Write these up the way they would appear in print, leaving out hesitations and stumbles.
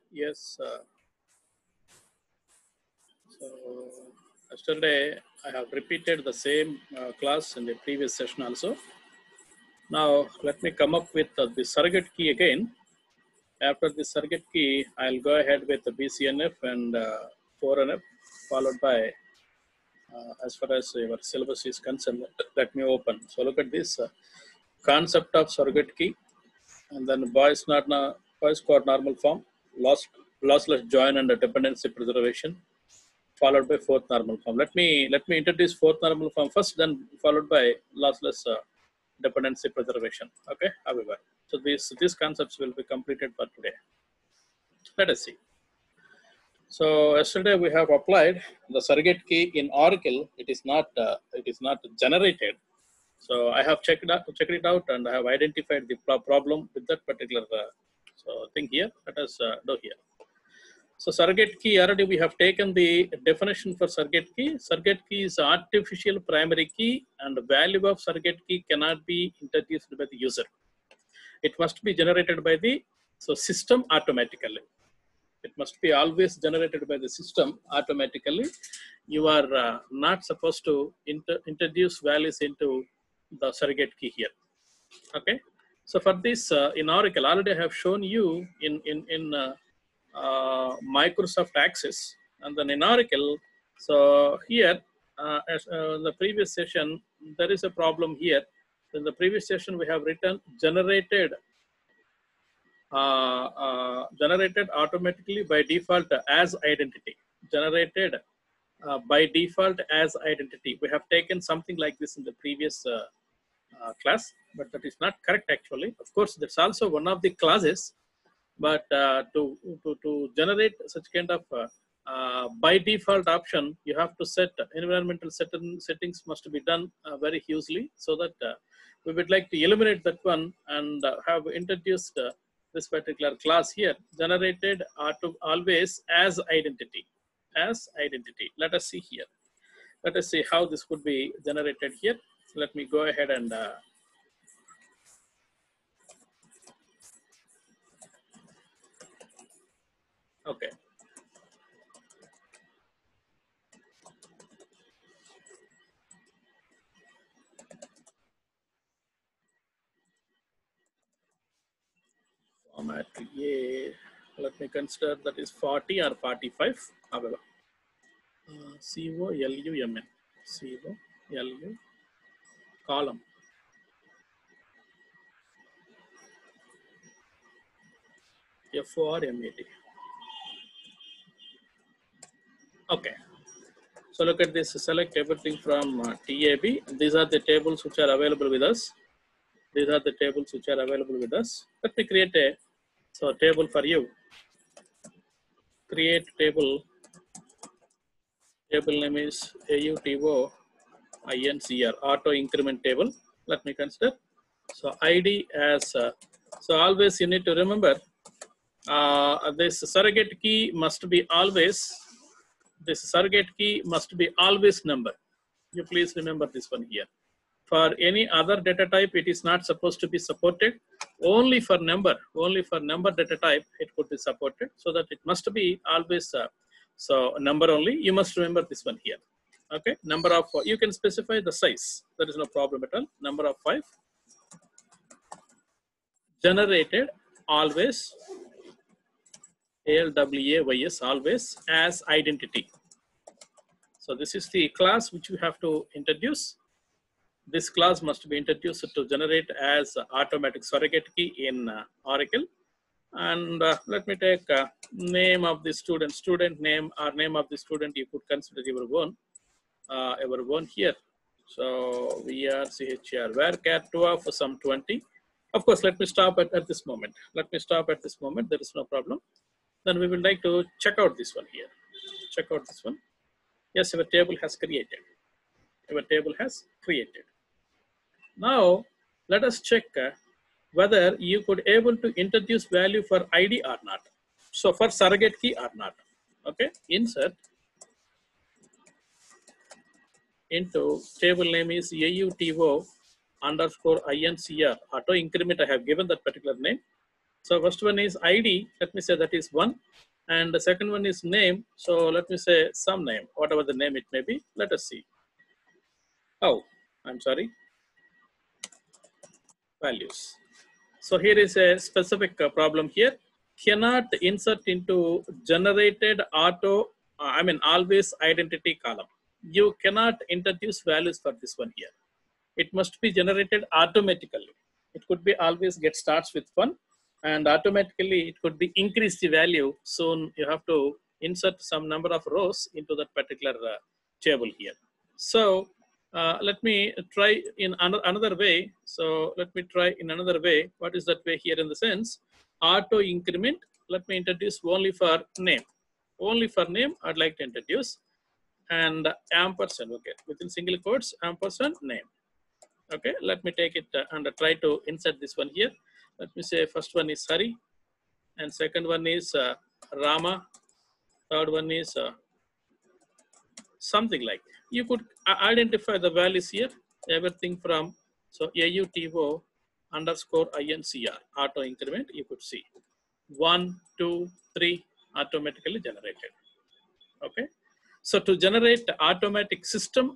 Yes. So yesterday I have repeated the same class in the previous session also. Now let me come up with the surrogate key again. After the surrogate key, I'll go ahead with the BCNF and 4NF, followed by as far as your syllabus is concerned. Let me open. So look at this concept of surrogate key, and then Boy's code normal form, lossless join and dependency preservation, followed by fourth normal form. Let me introduce fourth normal form first, then followed by lossless dependency preservation. Okay, however, so these concepts will be completed for today. Let us see. So yesterday we have applied the surrogate key in Oracle. It is not generated. So I have checked it out, and I have identified the problem with that particular thing here. Let us do here. So surrogate key, already we have taken the definition for surrogate key. Surrogate key is artificial primary key, and the value of surrogate key cannot be introduced by the user. It must be generated by the system automatically. It must be always generated by the system automatically. You are not supposed to introduce values into the surrogate key here. Okay. So for this in Oracle, already I have shown you in Microsoft Access, and then in Oracle. So here, as in the previous session, there is a problem here. In the previous session, we have written generated automatically by default as identity. Generated by default as identity. We have taken something like this in the previous class, but that is not correct actually. Of course, that's also one of the classes. But to generate such kind of by default option, you have to set environmental settings must be done very hugely, so that we would like to eliminate that one and have introduced this particular class here, generated always as identity. Let us see here. Let us see how this could be generated here. Let me go ahead and okay. Format A, let me consider that is 40 or 45. However, COLUMN, COLU, column, FORMAT. Okay. So look at this, select everything from TAB. These are the tables which are available with us. These are the tables which are available with us. Let me create a table for you. Create table. Table name is AUTO INCR, auto increment table. Let me consider. So ID as, so always you need to remember this surrogate key must be always, number. You please remember this one here. For any other data type, it is not supposed to be supported. Only for number data type, it could be supported, so that it must be always, number only. You must remember this one here. Okay, number of, you can specify the size. There is no problem at all. Number of 5. Generated always, ALWAYS, always as identity. So this is the class which you have to introduce. This class must be introduced to generate as automatic surrogate key in Oracle. And let me take name of the student name, or name of the student. You could consider your own here. So VRCHR varchar 2 of some 20. Of course, let me stop at this moment. There is no problem. Then we would like to check out this one here. Check out this one. Yes, your table has created. Now, let us check whether you could able to introduce value for ID or not. So for surrogate key or not. Okay, insert into table name is AUTO _INCR, auto increment. I have given that particular name. So first one is ID. Let me say that is 1. And the second one is name. So let me say some name, whatever the name it may be. Let us see. Oh, I'm sorry. Values. So here is a specific problem here. Cannot insert into generated auto, always identity column. You cannot introduce values for this one here. It must be generated automatically. It could be always get starts with 1 and automatically it could be increase the value. Soon you have to insert some number of rows into that particular table here. So let me try in another way. So let me try in another way. What is that way here in the sense? Auto increment. Let me introduce only for name. Only for name I'd like to introduce. And ampersand, okay, within single quotes, ampersand name. Okay, let me take it and try to insert this one here. Let me say first one is Hari and second one is Rama. Third one is something like. You could identify the values here, everything from, so AUTO underscore INCR, auto increment, you could see 1, 2, 3 automatically generated. Okay. So to generate automatic system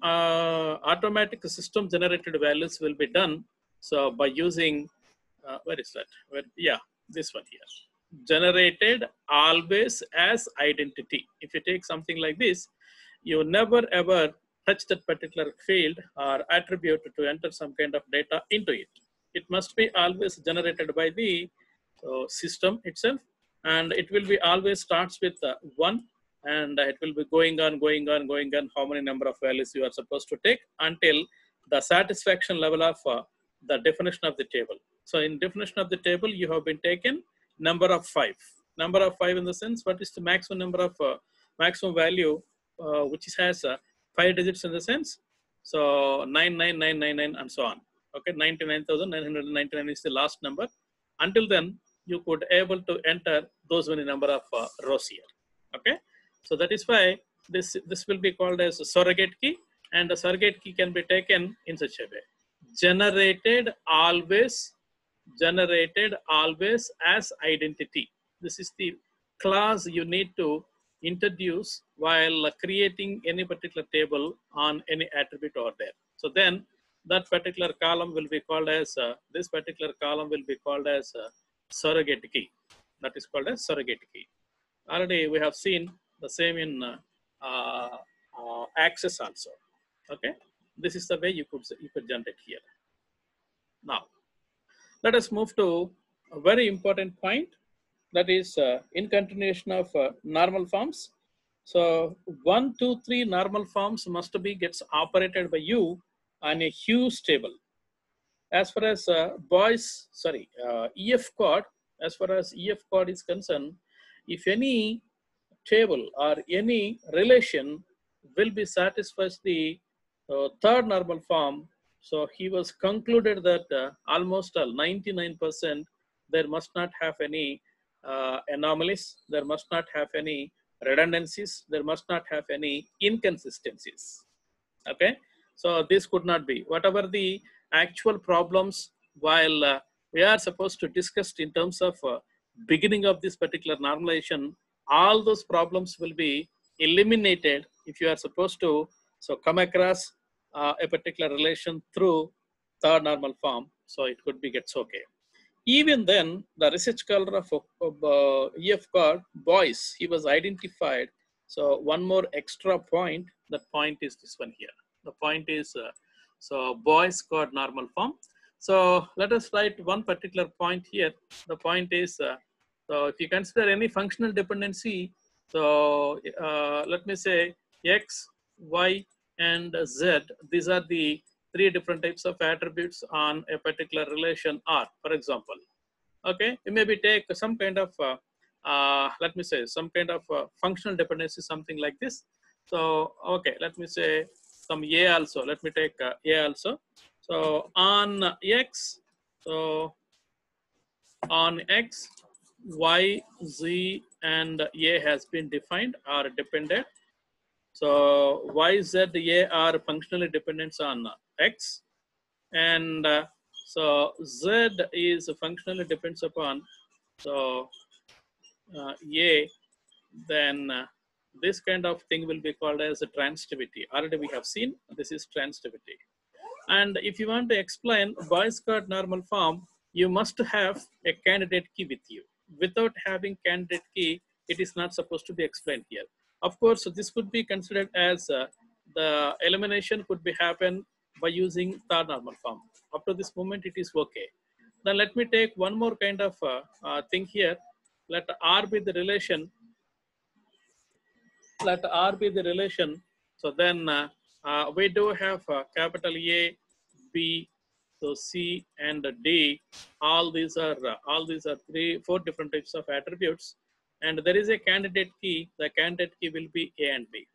generated values will be done. So by using, where is that? Yeah, this one here. Generated always as identity. If you take something like this, you never ever touch that particular field or attribute to enter some kind of data into it. It must be always generated by the system itself, and it will be always starts with 1, and it will be going on how many number of values you are supposed to take until the satisfaction level of the definition of the table. So in definition of the table, you have been taken number of 5. Number of 5 in the sense, what is the maximum number of maximum value which has 5 digits in the sense. So 99999 and so on. Okay, 99,999 is the last number. Until then, you could able to enter those many number of rows here. Okay, so that is why this will be called as a surrogate key, and the surrogate key can be taken in such a way: generated always as identity. This is the class you need to introduce while creating any particular table on any attribute over there. So then that particular column will be called as this particular column will be called as surrogate key. That is called as surrogate key. Already we have seen the same in access also. Okay, this is the way you could generate here. Now let us move to a very important point, that is in continuation of normal forms. So 1, 2, 3 normal forms must be gets operated by you on a huge table. As far as EF code, as far as EF code is concerned, if any table or any relation will be satisfies the third normal form, so he was concluded that almost 99% there must not have any anomalies, there must not have any redundancies, there must not have any inconsistencies. Okay, so this could not be whatever the actual problems while we are supposed to discuss in terms of beginning of this particular normalization. All those problems will be eliminated if you are supposed to come across a particular relation through third normal form. So it could be gets okay. Even then, the research scholar of EF called Boyce, he was identified. So one more extra point. That point is this one here. The point is so Boyce got normal form. So let us write one particular point here. The point is so if you consider any functional dependency, so let me say X, Y, and Z. These are the 3 different types of attributes on a particular relation R, for example. Okay, you maybe take some kind of let me say some kind of functional dependency, something like this. So okay, let me say some A also. Let me take A also. So on X, so on X, Y, Z, and A has been defined or dependent. So Y, Z, A are functionally dependent on X, and so Z is functionally depends upon So A, then this kind of thing will be called as a transitivity. Already we have seen this is transitivity. And if you want to explain Boyce-Codd normal form, you must have a candidate key with you. Without having candidate key, it is not supposed to be explained here. Of course, this could be considered as the elimination could be happen by using the normal form. Up to this moment, it is okay. Then let me take one more kind of thing here. Let R be the relation. Let R be the relation. So then we do have capital A, B, so C and D. All these are four different types of attributes, and there is a candidate key. The candidate key will be A and B.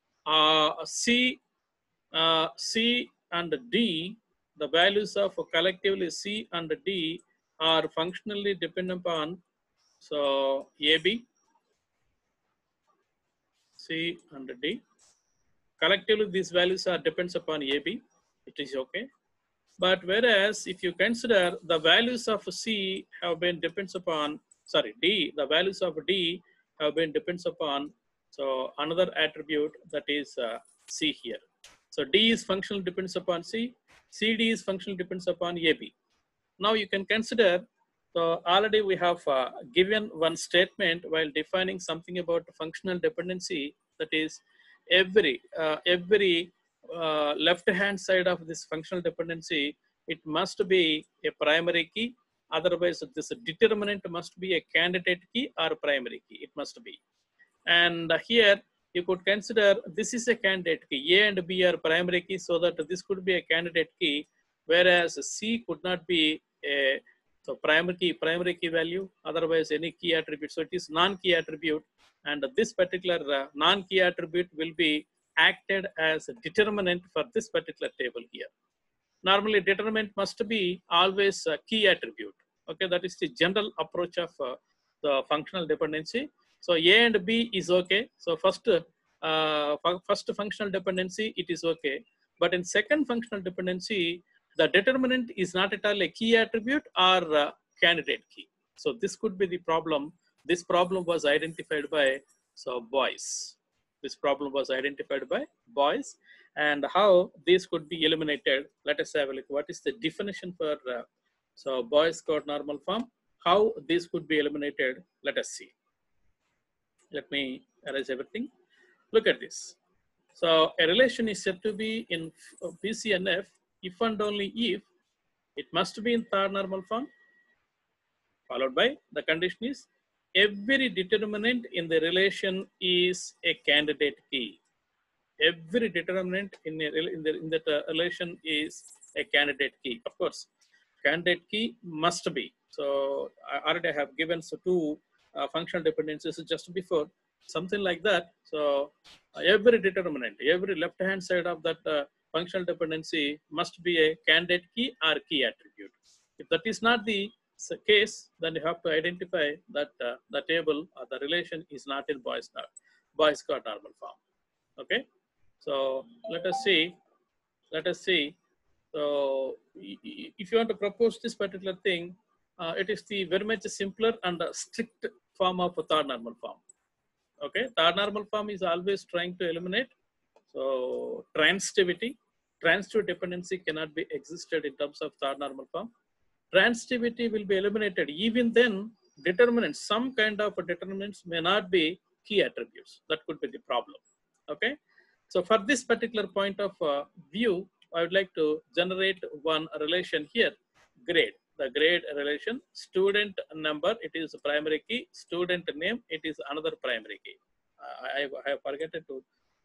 C and D, the values of collectively C and D are functionally dependent upon so AB, C and D. Collectively, these values are depends upon AB. It is okay. But whereas if you consider the values of C have been depends upon, sorry, D, the values of D have been depends upon, so another attribute that is C here. So D is functional depends upon C, CD is functional depends upon AB. Now you can consider, so already we have given one statement while defining something about functional dependency, that is every left hand side of this functional dependency, it must be a primary key, otherwise this determinant must be a candidate key or primary key, it must be. And here you could consider this is a candidate key, A and B are primary key, so that this could be a candidate key, whereas C could not be a so primary key value, otherwise any key attribute. So it is non-key attribute, and this particular non-key attribute will be acted as a determinant for this particular table here. Normally determinant must be always a key attribute. Okay, that is the general approach of the functional dependency. So A and B is okay. So first functional dependency, it is okay. But in second functional dependency, the determinant is not at all a key attribute or candidate key. So this could be the problem. This problem was identified by Boyce. This problem was identified by Boyce, and how this could be eliminated. Let us have a look. What is the definition for Boyce-Codd normal form? How this could be eliminated? Let us see. Let me erase everything. Look at this. So a relation is said to be in BCNF if and only if it must be in third normal form, followed by the condition is every determinant in the relation is a candidate key. Every determinant in that relation is a candidate key. Of course, candidate key must be. So I already have given two functional dependencies just before, something like that. So every determinant, every left hand side of that functional dependency must be a candidate key or key attribute. If that is not the case, then you have to identify that the table or the relation is not in Boyce-Codd normal form. Okay. So let us see. So if you want to propose this particular thing, it is the very much simpler and strict form of a third normal form. Okay, third normal form is always trying to eliminate. So transitivity dependency cannot be existed in terms of third normal form. Transitivity will be eliminated. Even then, determinants, some kind of determinants may not be key attributes. That could be the problem. Okay. So for this particular point of view, I would like to generate one relation here, grade. The grade relation, student number, it is a primary key, student name, it is another primary key. I have forgotten to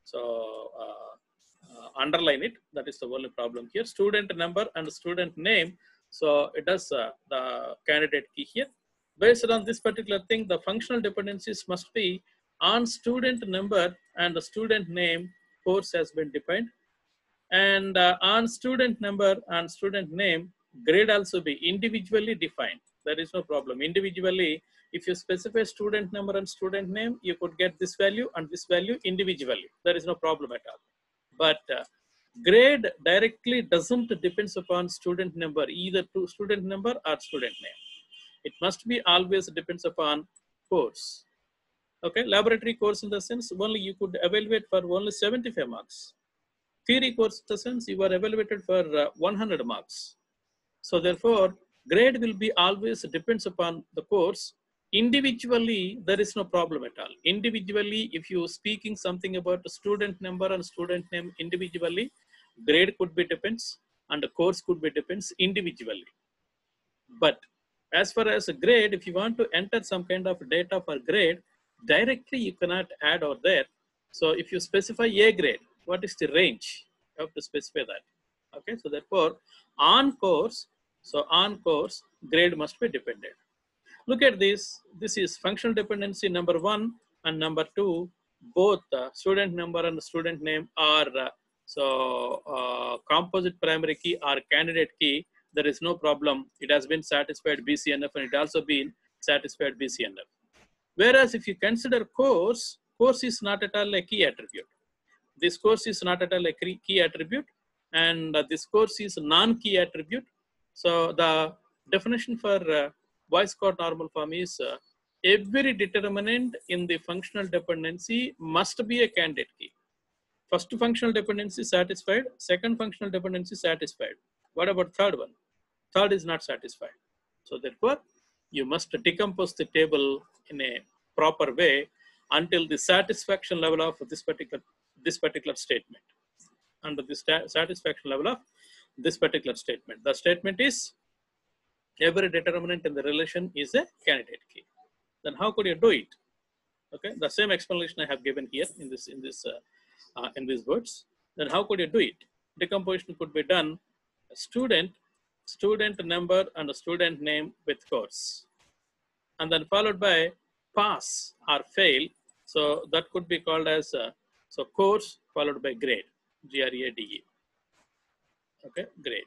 underline it. That is the only problem here. Student number and student name. So it does the candidate key here. Based on this particular thing, the functional dependencies must be on student number and the student name. Course has been defined, and on student number and student name, grade also be individually defined. There is no problem. Individually, if you specify student number and student name, you could get this value and this value individually. There is no problem at all. But grade directly doesn't depends upon student number, either to student number or student name. It must be always depends upon course. Okay, laboratory course in the sense only you could evaluate for only 75 marks. Theory course in the sense you are evaluated for 100 marks. So therefore, grade will be always depends upon the course. Individually, there is no problem at all. Individually, if you speaking something about the student number and student name individually, grade could be depends and the course could be depends individually. But as far as a grade, if you want to enter some kind of data for grade, directly you cannot add over there. So if you specify A grade, what is the range? You have to specify that. Okay, so therefore, on course, grade must be dependent. Look at this. This is functional dependency number 1 and number 2. Both student number and student name are composite primary key or candidate key. There is no problem. It has been satisfied BCNF and it also been satisfied BCNF. Whereas if you consider course is not at all a key attribute. This course is not at all a key attribute, and this course is non-key attribute. So the definition for voice code normal form is every determinant in the functional dependency must be a candidate key. First functional dependency satisfied, second functional dependency satisfied. What about third one? Third is not satisfied. So therefore, you must decompose the table in a proper way until the satisfaction level of this particular statement. Under the satisfaction level of this particular statement. The statement is every determinant in the relation is a candidate key. Then how could you do it? Okay, the same explanation I have given here in these words. Then how could you do it? Decomposition could be done student number and a student name with course, and then followed by pass or fail. So that could be called as course followed by grade, grade. Okay, grade.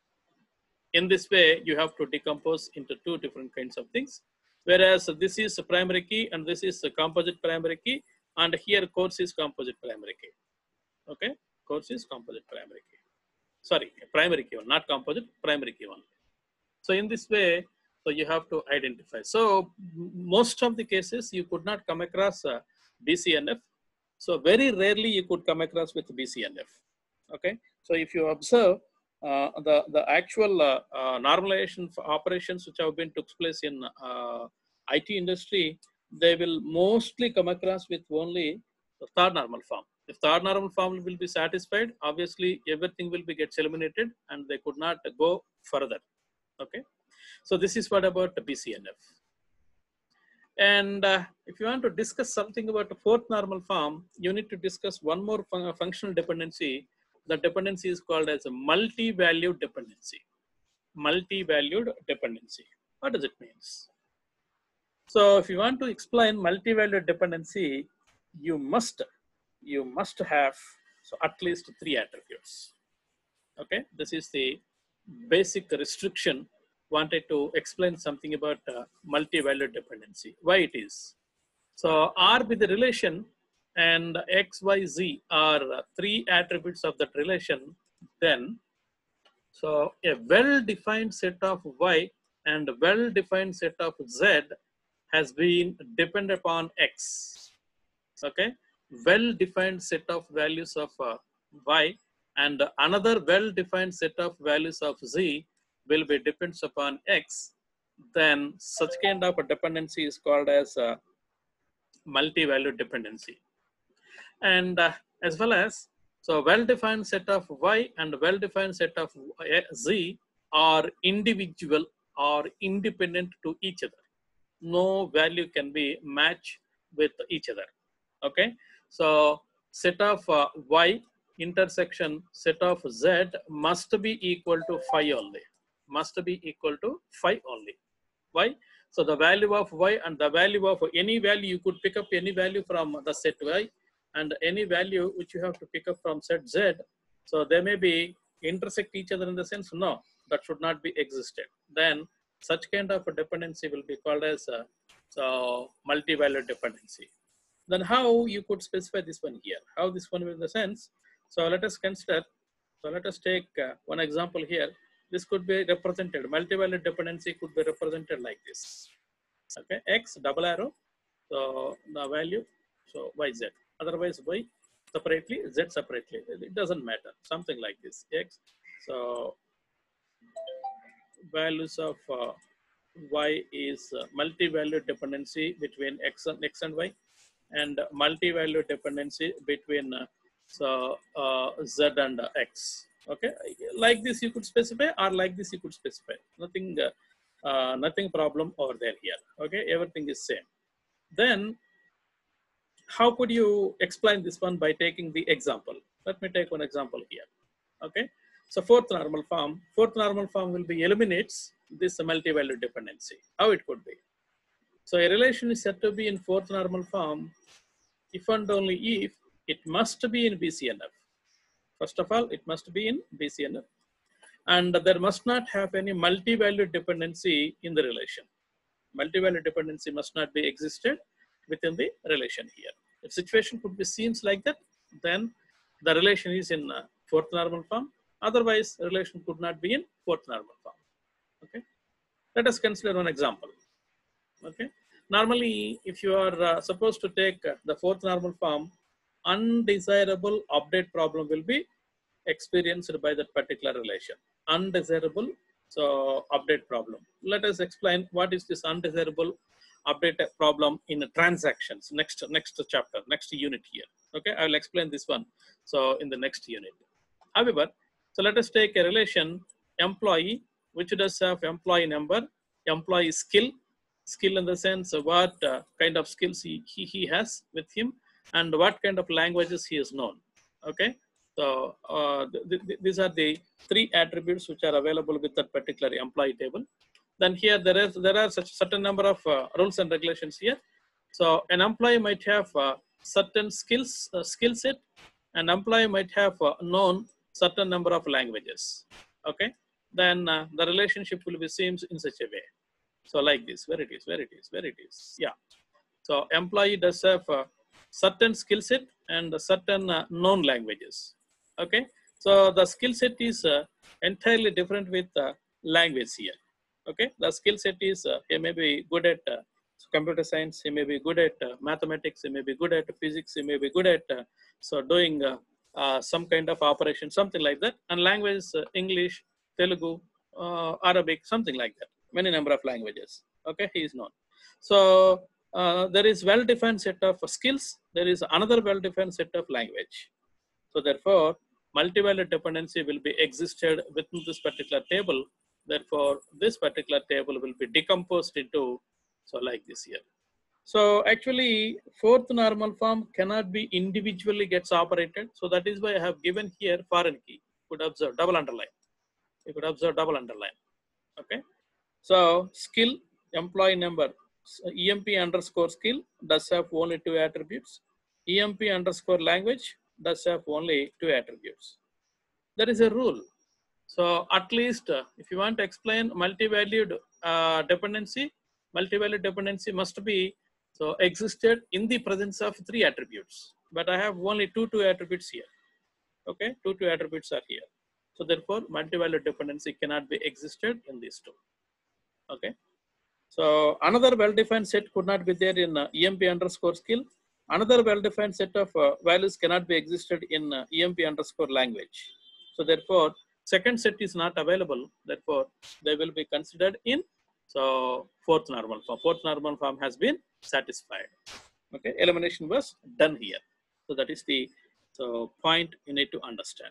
In this way, you have to decompose into two different kinds of things. Whereas this is a primary key and this is a composite primary key, and here course is composite primary key. Okay, course is composite primary key. Sorry, primary key one, not composite, primary key one. So in this way, so you have to identify. So most of the cases you could not come across BCNF. So very rarely you could come across with BCNF. Okay, so if you observe the actual normalization operations which have been took place in IT industry, they will mostly come across with only the third normal form. If third normal form will be satisfied, obviously everything will be gets eliminated and they could not go further. Okay, so this is what about the BCNF. And if you want to discuss something about the fourth normal form, you need to discuss one more functional dependency. The dependency is called as a multi-valued dependency. Multi-valued dependency. What does it mean? So if you want to explain multi-valued dependency, you must have at least 3 attributes. Okay, this is the basic restriction. Wanted to explain something about multi-valued dependency. Why it is? So R with the relation and X, Y, Z are 3 attributes of that relation. Then, so a well-defined set of Y and a well-defined set of Z has been dependent upon X. Okay, well-defined set of values of Y and another well-defined set of values of Z will be depends upon X. Then such kind of a dependency is called as multi-valued dependency. And as well as, so well-defined set of Y and well-defined set of Z are individual or independent to each other. No value can be matched with each other. Okay, so set of Y intersection set of Z must be equal to 5 only. Must be equal to 5 only. Why? So the value of Y and the value of any value, you could pick up any value from the set Y and any value which you have to pick up from set Z. So they may be intersect each other in the sense, no, that should not be existed. Then such kind of a dependency will be called as so multi-valued dependency. Then how you could specify this one here? How this one will in the sense? So let us consider. So let us take one example here. This could be represented, multi-valued dependency could be represented like this. Okay, X double arrow, so the value, so YZ. Otherwise, Y separately, Z separately. It doesn't matter. Something like this. X. So values of Y is multi-valued dependency between X and Y, and multi-valued dependency between Z and X. Okay, like this you could specify, or like this you could specify. Nothing problem over there here. Okay, everything is same. Then how could you explain this one? By taking the example. Let me take one example here. Okay, so fourth normal form will be eliminates this multi-valued dependency. How it could be? So a relation is said to be in fourth normal form if and only if it must be in BCNF. First of all, it must be in BCNF, and there must not have any multi-valued dependency in the relation. Multi-valued dependency must not be existed within the relation here. If situation could be seen like that, then the relation is in fourth normal form. Otherwise, relation could not be in fourth normal form. Okay, let us consider one example. Okay, normally, if you are supposed to take the fourth normal form, undesirable update problem will be experienced by that particular relation. Undesirable, so update problem. Let us explain what is this undesirable update problem in transactions. Next chapter, next unit here. Okay, I will explain this one. So in the next unit. However, so let us take a relation employee, which does have employee number, employee skill in the sense of what kind of skills he has with him, and what kind of languages he is known. Okay, so these are the three attributes which are available with that particular employee table. Then here there are such certain number of rules and regulations here. So an employee might have certain skill set. An employee might have known certain number of languages. Okay, then the relationship will be seen in such a way. So like this, where it is. Yeah. So employee does have certain skill set and certain known languages. Okay. So the skill set is entirely different with language here. Okay. The skill set is he may be good at computer science, he may be good at mathematics, he may be good at physics, he may be good at so doing some kind of operation, something like that. And language English, Telugu, Arabic, something like that. Many number of languages. Okay, he is known. So there is well-defined set of skills. There is another well-defined set of language. So therefore, multi-valued dependency will be existed within this particular table. Therefore, this particular table will be decomposed into so like this here. So actually, fourth normal form cannot be individually gets operated. So that is why I have given here foreign key. You could observe double underline. You could observe double underline. Okay. So skill, employee number, EMP underscore skill does have only two attributes. EMP underscore language does have only two attributes. There is a rule. So at least if you want to explain multi-valued dependency, multi-valued dependency must be so existed in the presence of three attributes. But I have only two attributes here. Okay, two attributes are here. So therefore, multi-valued dependency cannot be existed in these two. Okay, so another well-defined set could not be there in EMP underscore skill. Another well-defined set of values cannot be existed in EMP underscore language. So therefore, second set is not available. Therefore, they will be considered in so fourth normal form. Fourth normal form has been satisfied. Okay, elimination was done here. So that is the point you need to understand.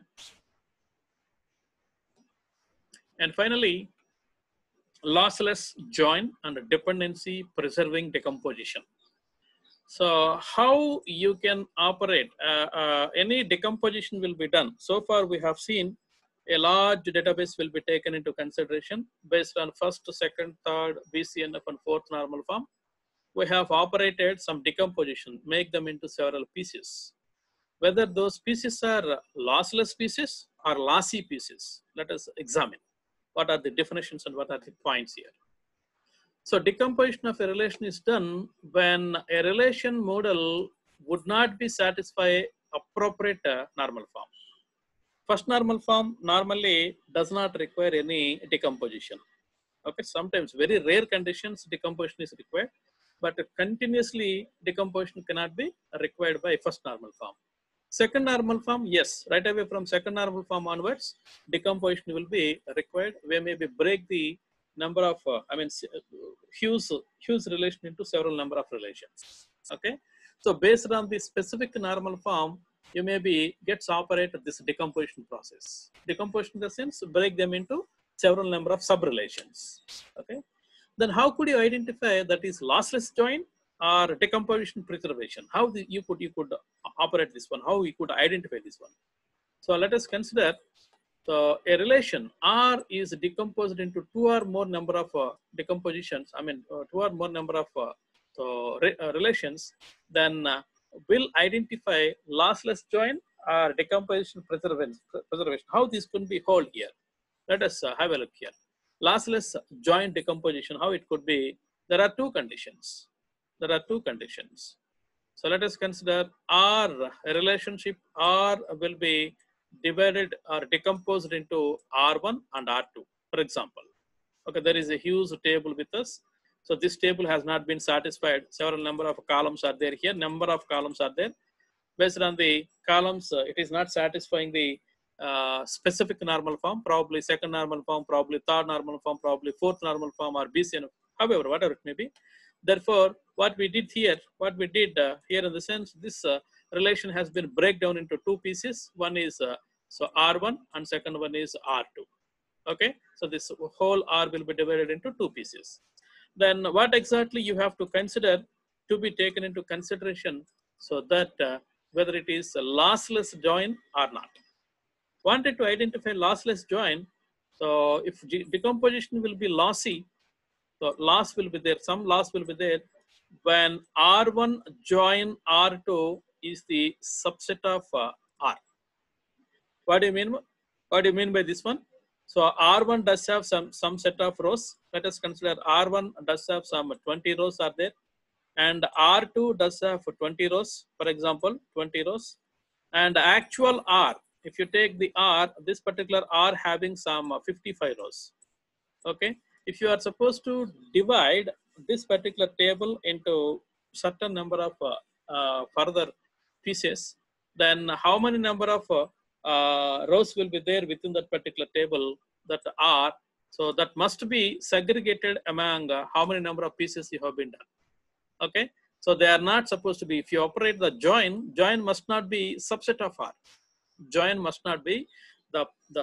And finally, lossless join and dependency preserving decomposition. So how you can operate, any decomposition will be done. So far we have seen a large database will be taken into consideration based on first, second, third, BCNF and fourth normal form. We have operated some decomposition, make them into several pieces. Whether those pieces are lossless pieces or lossy pieces, let us examine. What are the definitions and what are the points here? So decomposition of a relation is done when a relation model would not be satisfy appropriate normal form. First normal form normally does not require any decomposition. Okay, sometimes very rare conditions decomposition is required, but continuously decomposition cannot be required by first normal form. Second normal form, yes, right away from second normal form onwards, decomposition will be required. We maybe break the number of, Hughes relation into several number of relations. Okay, so based on the specific normal form, you maybe gets operate this decomposition process. Decomposition in the sense break them into several number of sub-relations. Okay, then how could you identify that is lossless join or decomposition preservation? How you could operate this one? How you could identify this one? So let us consider a relation R is decomposed into two or more number of decompositions. Two or more number of relations. Then will identify lossless join or decomposition preservation. How this could be hold here? Let us have a look here. Lossless join decomposition, how it could be? There are two conditions. There are two conditions. So let us consider R, a relationship R will be divided or decomposed into R1 and R2, for example. Okay, there is a huge table with us. So this table has not been satisfied. Several number of columns are there here. Number of columns are there. Based on the columns, it is not satisfying the specific normal form, probably second normal form, probably third normal form, probably fourth normal form, or BCN, however, whatever it may be. Therefore, what we did here in the sense, this relation has been break down into two pieces. One is so R1 and second one is R2. Okay, so this whole R will be divided into two pieces. Then what exactly you have to consider to be taken into consideration so that whether it is a lossless join or not. Wanted to identify lossless join. So if decomposition will be lossy, so loss will be there, some loss will be there when R1 join R2 is the subset of R. What do you mean? What do you mean by this one? So R1 does have some set of rows. Let us consider R1 does have some 20 rows are there, and R2 does have 20 rows, for example, 20 rows. And actual R, if you take the R, this particular R having some 55 rows. Okay, if you are supposed to divide this particular table into certain number of further pieces, then how many number of rows will be there within that particular table that are, so that must be segregated among how many number of pieces you have been done. Okay, so they are not supposed to be, if you operate the join must not be subset of R. Join must not be the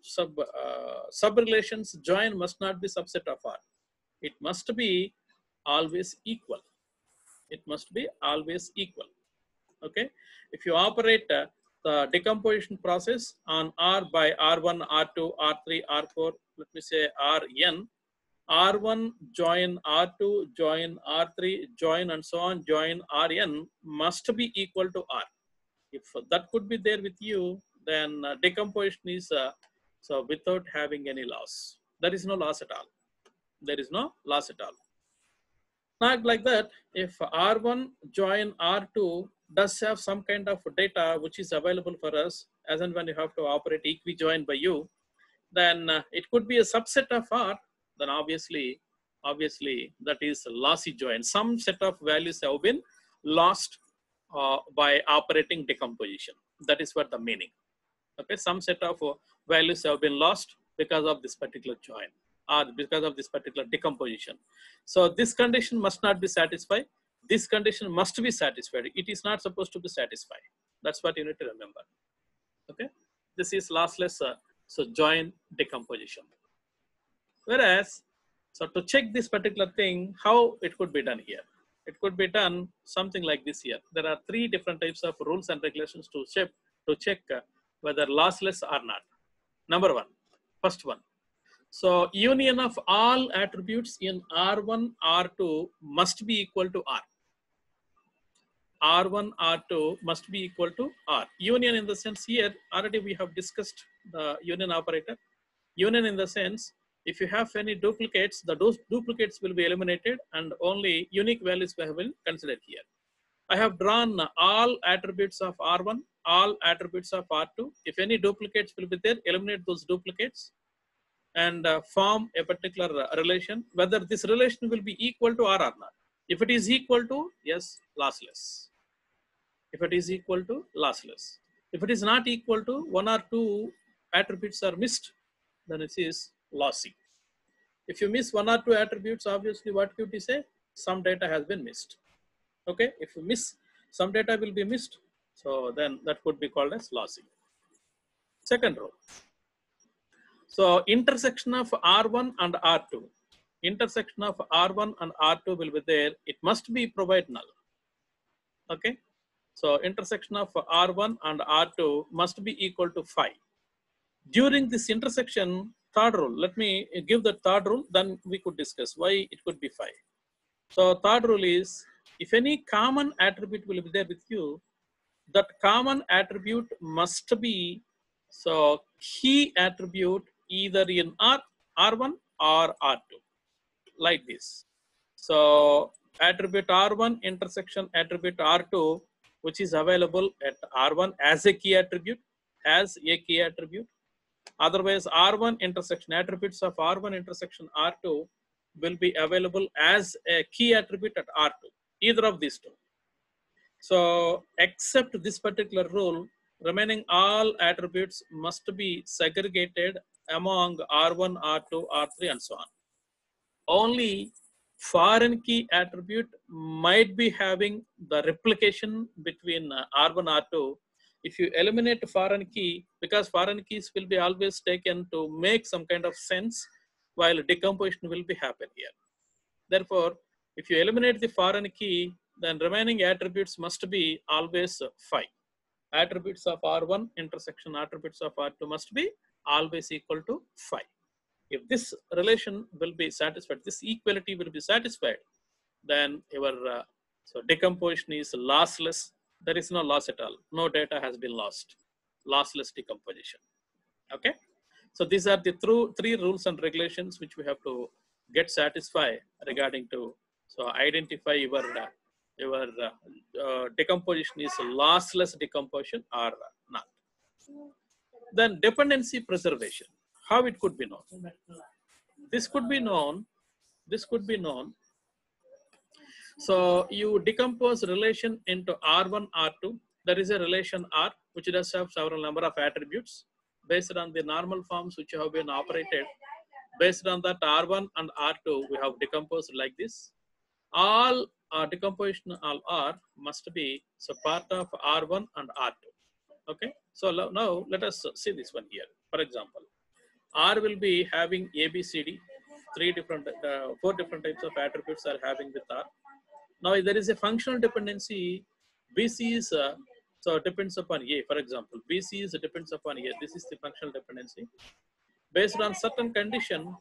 sub relations. Join must not be subset of R. It must be always equal. It must be always equal. Okay, if you operate the decomposition process on R by R1, R2, R3, R4, let me say Rn, R1 join R2 join R3 join and so on join Rn must be equal to R. If that could be there with you, then decomposition is so without having any loss. There is no loss at all. There is no loss at all. Not like that, if R1 join R2 does have some kind of data which is available for us as and when you have to operate equi-join by you, then it could be a subset of R, then obviously that is lossy join. Some set of values have been lost by operating decomposition. That is what the meaning. Okay, some set of values have been lost because of this particular join or because of this particular decomposition. So this condition must not be satisfied. This condition must be satisfied. It is not supposed to be satisfied. That's what you need to remember. Okay, this is lossless so join decomposition. Whereas, so to check this particular thing, how it could be done here? It could be done something like this here. There are three different types of rules and regulations to check whether lossless or not. Number one, first one. So union of all attributes in R1, R2 must be equal to R. R1, R2 must be equal to R. Union in the sense here, already we have discussed the union operator. Union in the sense, if you have any duplicates, those duplicates will be eliminated and only unique values will be considered here. I have drawn all attributes of R1, all attributes of R2. If any duplicates will be there, eliminate those duplicates and form a particular relation, whether this relation will be equal to R or not. If it is equal to, yes, lossless. If it is equal to, lossless. If it is not equal to, one or two attributes are missed, then it is lossy. If you miss one or two attributes, obviously what could you say? Some data has been missed. Okay, if you miss, some data will be missed. So then that could be called as lossy. Second rule. So intersection of R1 and R2. Intersection of R1 and R2 will be there. It must be provide null. Okay. So intersection of R1 and R2 must be equal to 5. During this intersection, third rule, let me give the third rule, then we could discuss why it could be 5. So third rule is, if any common attribute will be there with you, that common attribute must be, so key attribute either in R1 or R2, like this. So attribute R1 intersection attribute R2, which is available at R1 as a key attribute, Otherwise, R1 intersection attributes of R1 intersection R2 will be available as a key attribute at R2, either of these two. So except this particular rule, remaining all attributes must be segregated among R1, R2, R3, and so on. Only foreign key attribute might be having the replication between R1, R2. If you eliminate foreign key, because foreign keys will be always taken to make some kind of sense, while decomposition will be happen here. Therefore, if you eliminate the foreign key, then remaining attributes must be always 5. Attributes of R1 intersection attributes of R2 must be always equal to 5. If this relation will be satisfied, this equality will be satisfied, then your so decomposition is lossless. There is no loss at all. No data has been lost. Lossless decomposition. Okay. So these are the three rules and regulations which we have to get satisfied regarding to, so identify your decomposition is lossless decomposition or not. Then dependency preservation. How it could be known? This could be known. So you decompose relation into R1, R2. There is a relation R which does have several number of attributes based on the normal forms which have been operated. Based on that R1 and R2, we have decomposed like this. All decomposition of R must be so part of R1 and R2. Okay. So now let us see this one here. For example, R will be having A, B, C, D. 4 different types of attributes are having with R. Now there is a functional dependency. BC is so depends upon A. For example, BC is depends upon A. This is the functional dependency. Based on certain conditions,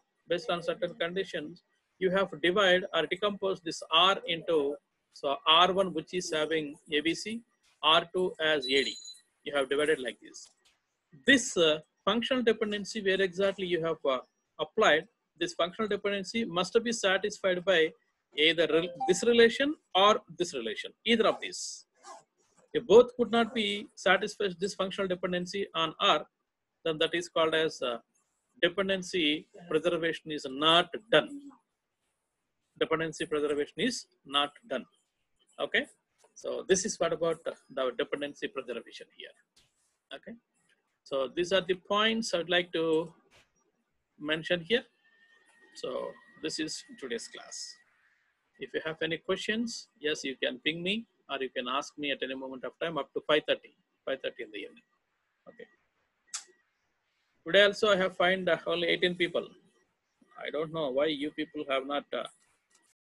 you have to divide or decompose this R into, so R1 which is having ABC, R2 as AD. You have divided like this. This functional dependency, where exactly you have applied this functional dependency, must be satisfied by either this relation or this relation, either of these. If both could not be satisfied this functional dependency on R, then that is called as dependency preservation is not done. Dependency preservation is not done. Okay. So this is what about the dependency preservation here. Okay. So these are the points I would like to mention here. So this is today's class. If you have any questions, yes, you can ping me or you can ask me at any moment of time up to 5:30 in the evening. Okay. Today also I have found only 18 people. I don't know why you people have not